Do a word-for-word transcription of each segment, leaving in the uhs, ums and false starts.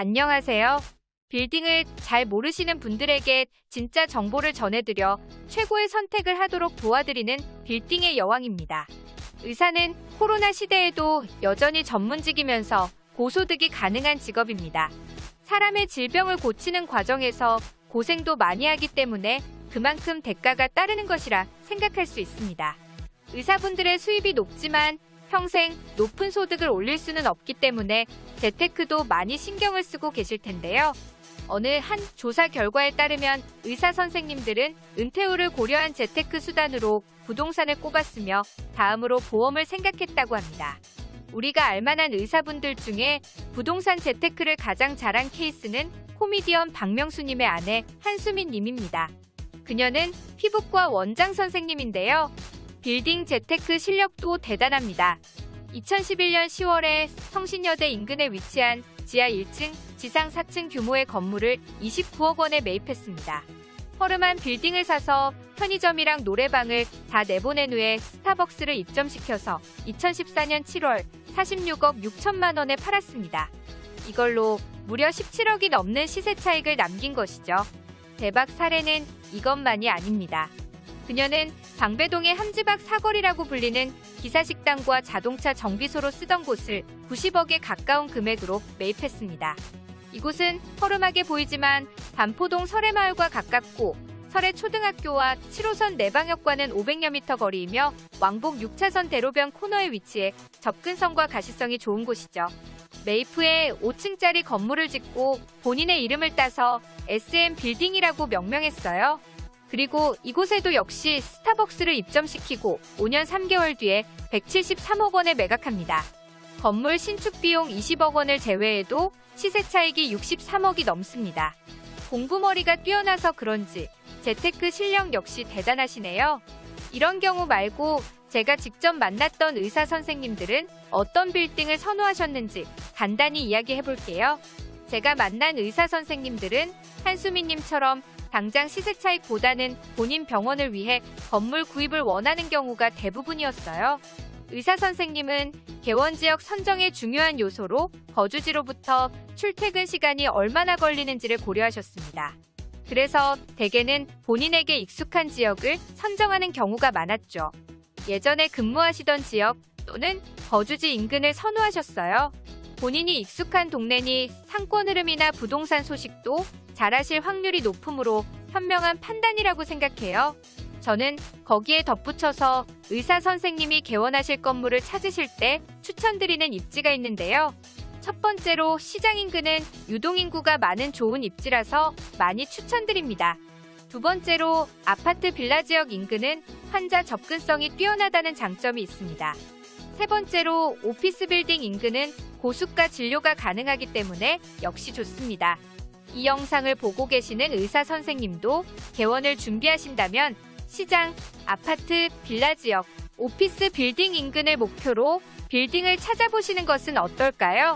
안녕하세요. 빌딩을 잘 모르시는 분들에게 진짜 정보를 전해드려 최고의 선택을 하도록 도와드리는 빌딩의 여왕입니다. 의사는 코로나 시대에도 여전히 전문직이면서 고소득이 가능한 직업입니다. 사람의 질병을 고치는 과정에서 고생도 많이 하기 때문에 그만큼 대가가 따르는 것이라 생각할 수 있습니다. 의사분들의 수입이 높지만 평생 높은 소득을 올릴 수는 없기 때문에 재테크도 많이 신경을 쓰고 계실 텐데요. 어느 한 조사 결과에 따르면 의사 선생님들은 은퇴 후를 고려한 재테크 수단으로 부동산을 꼽았으며 다음으로 보험을 생각했다고 합니다. 우리가 알만한 의사분들 중에 부동산 재테크를 가장 잘한 케이스는 코미디언 박명수님의 아내 한수민님입니다. 그녀는 피부과 원장 선생님인데요. 빌딩 재테크 실력도 대단합니다. 이천십일 년 시월에 성신여대 인근에 위치한 지하 일 층, 지상 사 층 규모의 건물을 이십구억 원에 매입했습니다. 허름한 빌딩을 사서 편의점이랑 노래방을 다 내보낸 후에 스타벅스를 입점시켜서 이천십사 년 칠월 사십육억 육천만 원에 팔았습니다. 이걸로 무려 십칠억이 넘는 시세 차익을 남긴 것이죠. 대박 사례는 이것만이 아닙니다. 그녀는 방배동의 함지박 사거리라고 불리는 기사식당과 자동차 정비소로 쓰던 곳을 구십억에 가까운 금액으로 매입했습니다. 이곳은 허름하게 보이지만 반포동 설해마을과 가깝고 설해초등학교와 칠 호선 내방역과는 오백여 미터 거리이며 왕복 육 차선 대로변 코너에 위치해 접근성과 가시성이 좋은 곳이죠. 매입 후에 오 층짜리 건물을 짓고 본인의 이름을 따서 에스엠 빌딩이라고 명명했어요. 그리고 이곳에도 역시 스타벅스를 입점시키고 오 년 삼 개월 뒤에 백칠십삼억 원에 매각합니다. 건물 신축 비용 이십억 원을 제외해도 시세 차익이 육십삼억이 넘습니다. 공부머리가 뛰어나서 그런지 재테크 실력 역시 대단하시네요. 이런 경우 말고 제가 직접 만났던 의사 선생님들은 어떤 빌딩을 선호하셨는지 간단히 이야기해볼게요. 제가 만난 의사 선생님들은 한수민님처럼 당장 시세 차익보다는 본인 병원을 위해 건물 구입을 원하는 경우가 대부분이었어요. 의사 선생님은 개원지역 선정의 중요한 요소로 거주지로부터 출퇴근 시간이 얼마나 걸리는지를 고려하셨습니다. 그래서 대개는 본인에게 익숙한 지역을 선정하는 경우가 많았죠. 예전에 근무하시던 지역 또는 거주지 인근을 선호하셨어요. 본인이 익숙한 동네니 상권 흐름이나 부동산 소식도 잘 아실 확률이 높으므로 현명한 판단이라고 생각해요. 저는 거기에 덧붙여서 의사 선생님이 개원하실 건물을 찾으실 때 추천드리는 입지가 있는데요. 첫 번째로 시장 인근은 유동인구가 많은 좋은 입지라서 많이 추천드립니다. 두 번째로 아파트 빌라 지역 인근은 환자 접근성이 뛰어나다는 장점이 있습니다. 세 번째로 오피스 빌딩 인근은 고수가 진료가 가능하기 때문에 역시 좋습니다. 이 영상을 보고 계시는 의사 선생님도 개원을 준비하신다면 시장, 아파트, 빌라 지역, 오피스 빌딩 인근을 목표로 빌딩을 찾아보시는 것은 어떨까요?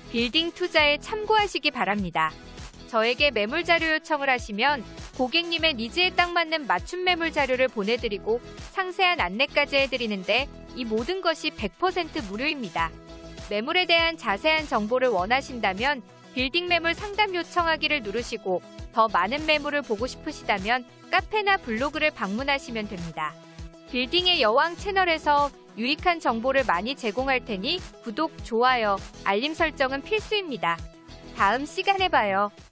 빌딩 투자에 참고하시기 바랍니다. 저에게 매물 자료 요청을 하시면 고객님의 니즈에 딱 맞는 맞춤 매물 자료를 보내드리고 상세한 안내까지 해드리는데 이 모든 것이 백 퍼센트 무료입니다. 매물에 대한 자세한 정보를 원하신다면 빌딩 매물 상담 요청하기를 누르시고 더 많은 매물을 보고 싶으시다면 카페나 블로그를 방문하시면 됩니다. 빌딩의 여왕 채널에서 유익한 정보를 많이 제공할 테니 구독, 좋아요, 알림 설정은 필수입니다. 다음 시간에 봐요.